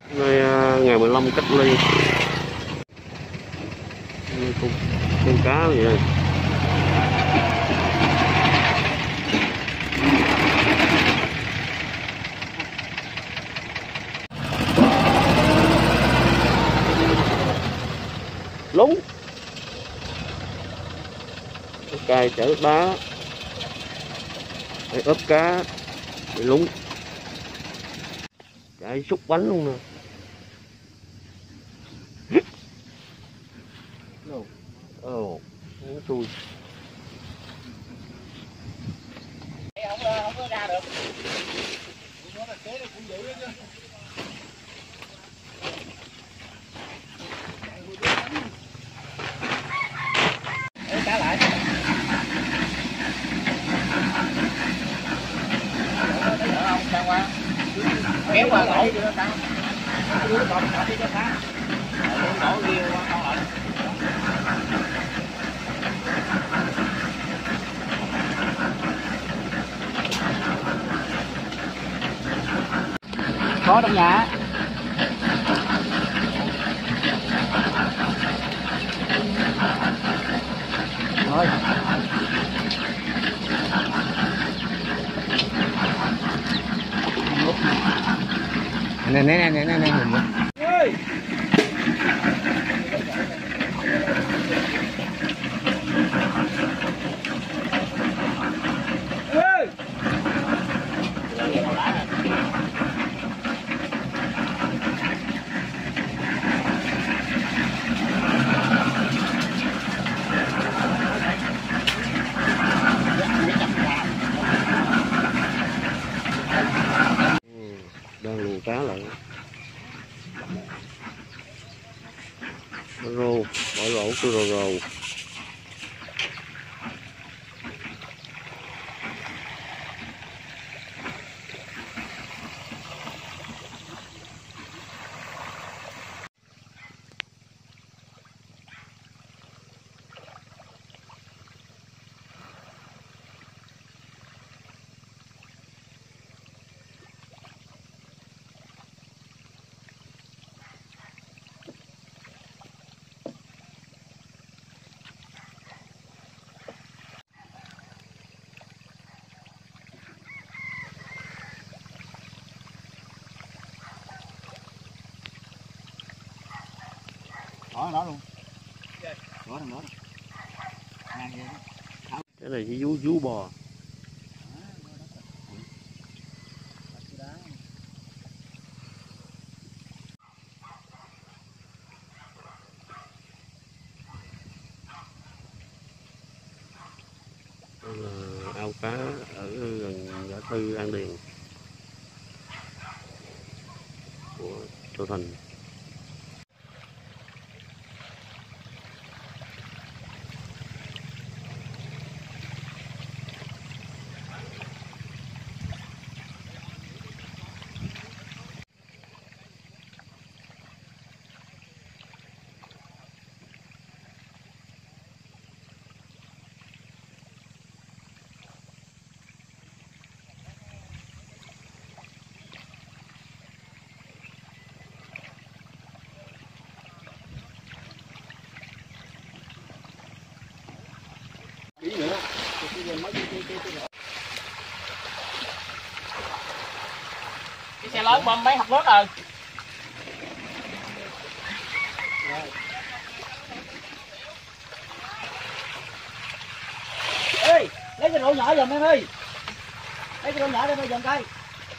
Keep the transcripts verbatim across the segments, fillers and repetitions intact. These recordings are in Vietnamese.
Nay ngày mười lăm cách ly. Con, con cá gì đây? Lúng. Cài chở đá để ốp cá để lúng. Chạy xúc bánh luôn nè. Ồ, oh, nó xui. Không, không có ra được. Nó là kế cũng dữ đó chứ. Ê, cá lại. Thấy đỡ không? Sang qua. Kéo qua lỗ cho nó sang. Nó còn cả đi cho cá. Lỗ riêu qua con lại. Có trong nhà. Rồi. Nè nè nè nè nè nè. Ơi. Ơi. Đang luồn cá lại. Rô, bỏ lỗ của rô rô. Đó đó luôn. Đó thằng đó. Cái này chỉ vú vú bò. Đây là ao cá ở gần ngã tư An Điền của Châu Thành. Cái xe lớn bơm mấy hộp nước rồi. Ê, lấy cái rổ nhỏ giùm em ơi. Lấy cái rổ nhỏ đem giùm coi.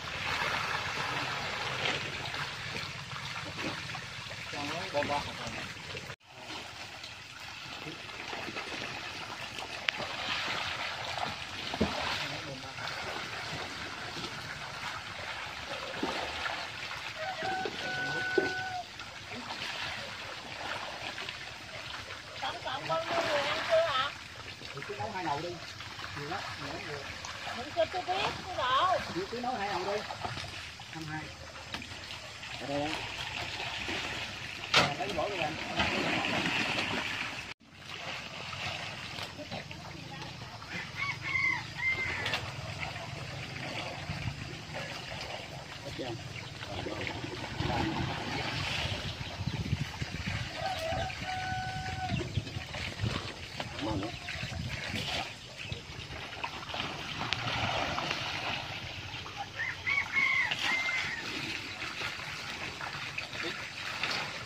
Nấu hai nồi đi. Nhiều lắm, nhiều lắm nhiều. Mình chưa chưa biết cái đó. Chị cứ nấu hai nồi đi. hai hai. Ở đây đây. Lấy cái bổ đi anh. Hết chưa?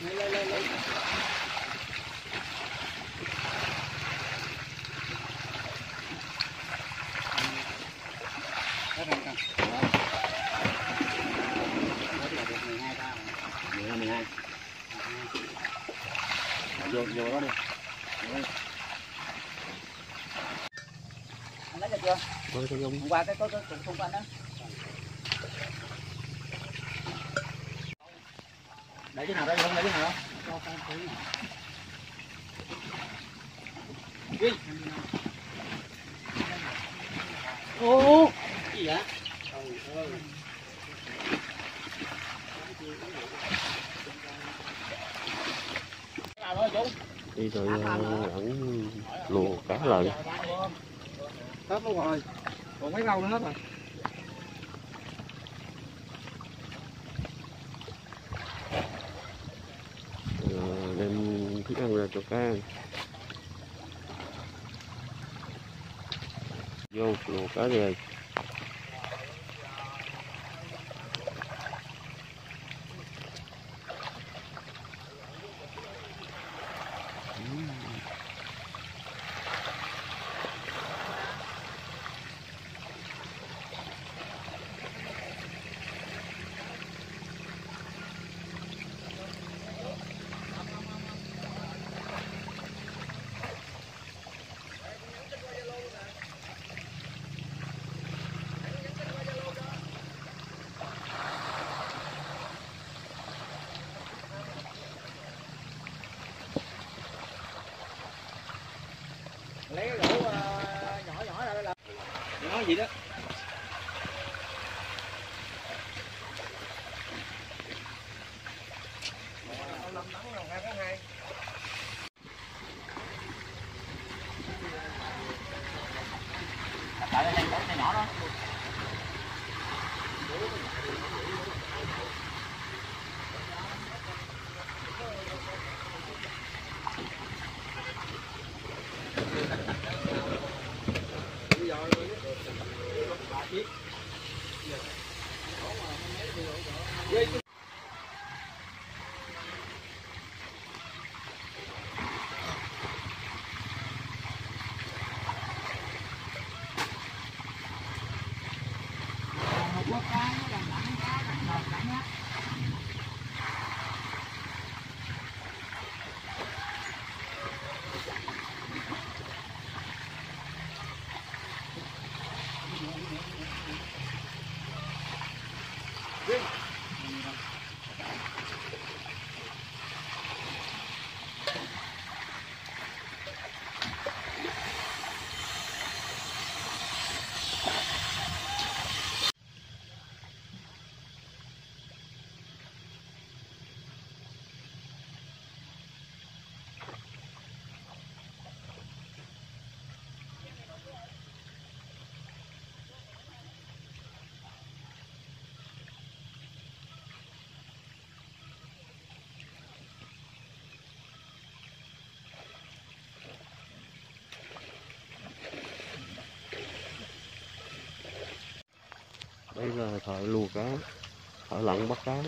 Lên lên lên lên. Đó cần cần. mười hai ta. mười hai mười hai. Vô vô đó đi. Anh lấy được chưa? Vâng, thưa ông. Hôm qua cái có cái cục xung quanh đó. Để cái nào đó không, để cái nào đó. Cho con tí. Đi. Ô, cái gì vậy? Trời ơi. Nào thôi chú. Đi rồi ẩn lùa cá lại. Hết luôn rồi. Còn mấy rau nữa hết rồi. Đem thức ăn ra cho cá ăn. Vô lùa cá về. Lấy cái gỗ uh, nhỏ nhỏ ra đây là nói gì đó. Tại đây gỗ nhỏ nhỏ đó. Đây là thợ lùa cá, thợ lặn bắt cá.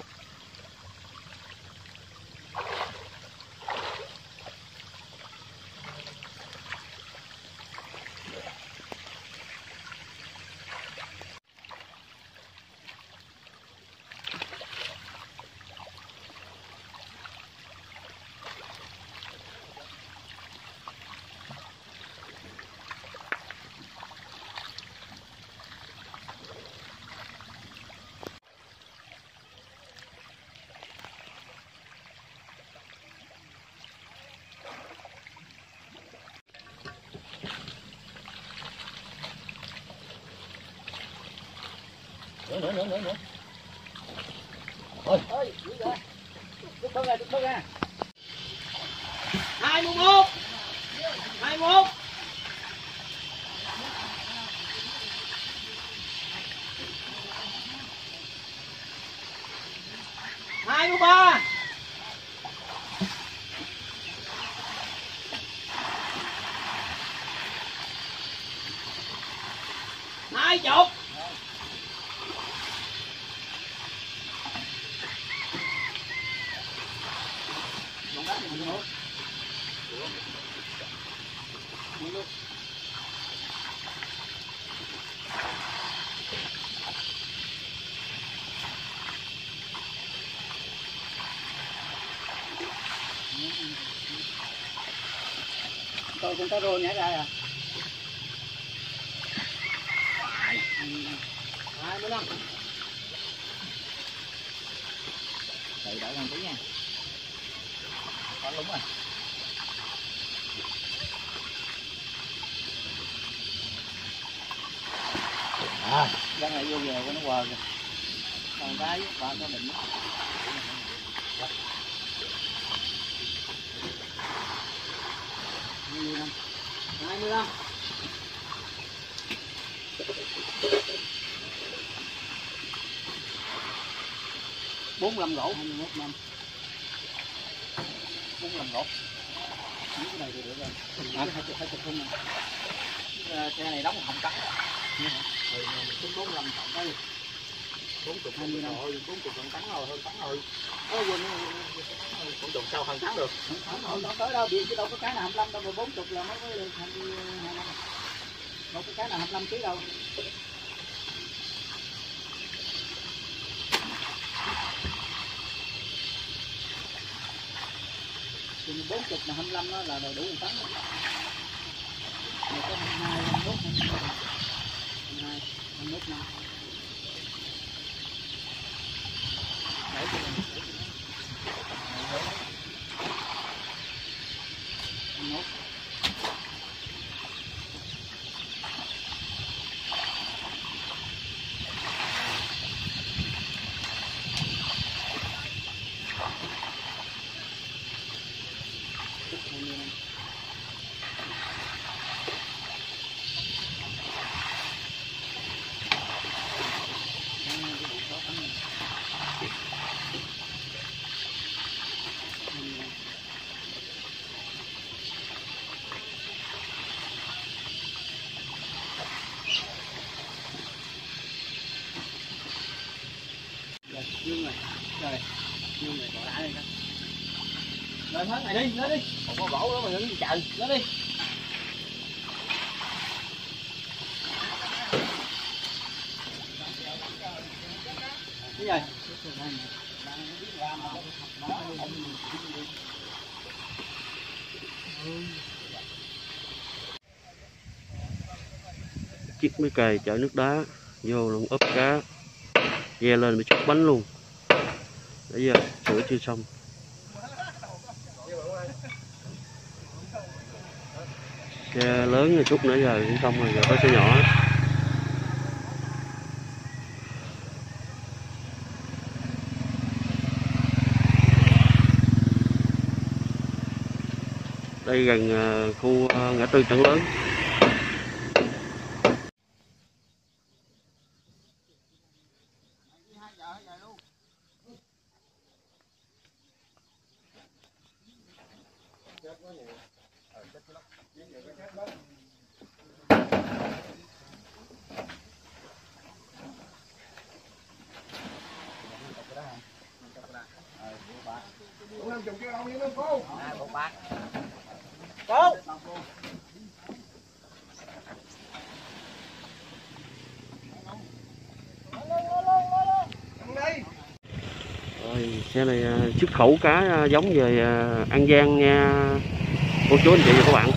Nữa nữa nữa nữa nữa. Ôi, ơi, giữ ra. Chút thôi ra, chút thôi ra. hai mươi mốt. hai mươi mốt. hai mươi ba. Hai chục. Tôi con cá rô nhảy ra à. Hai mươi lăm. Đợi đợi một tí nha. Có đúng rồi. À, cái này vô về nó quờ kìa. Còn cái ba nó định. hai mươi lăm. bốn mươi lăm rổ. hai mươi mốt năm. bốn mươi lăm rổ. Những cái này thì được rồi. À, hai chục hai chục không nè. Xe này đóng hồng cắn. Rồi mình bốn mươi lăm cộng đây. bốn mươi hai mươi năm. Rồi bốn mươi hơn tấn rồi, hơn tấn rồi. Ơ quên bốn mươi sao hơn tấn được. Không đâu tới đâu, chứ đâu có cái nào hai mươi lăm đâu mà bốn mươi là mới có hai mươi hai năm. Đâu có cái nào hai mươi lăm ký đâu. bốn mươi là hai mươi lăm đó là đủ một tấn đó. Rồi có hai mươi hai, hai mươi mốt, hai mươi hai, hai mươi mốt năm. Để cho mình để cho nó. hai mươi mốt. Dương này, trời, dương này bỏ đá lên đó. Lên hết này đi, lên đi. Không có gỗ đó mà đứng chờ, lên đi. Cái gì? Chiếc máy cày chở nước đá vô luôn ốp cá, ve lên bị chút bánh luôn. Bây giờ sửa chưa xong. Xe lớn chút nữa giờ cũng xong rồi, giờ có xe nhỏ. Đây gần khu ngã tư Trảng Lớn. Cô. Rồi, xe này xuất khẩu cá giống về An Giang nha cô chú anh chị và các bạn.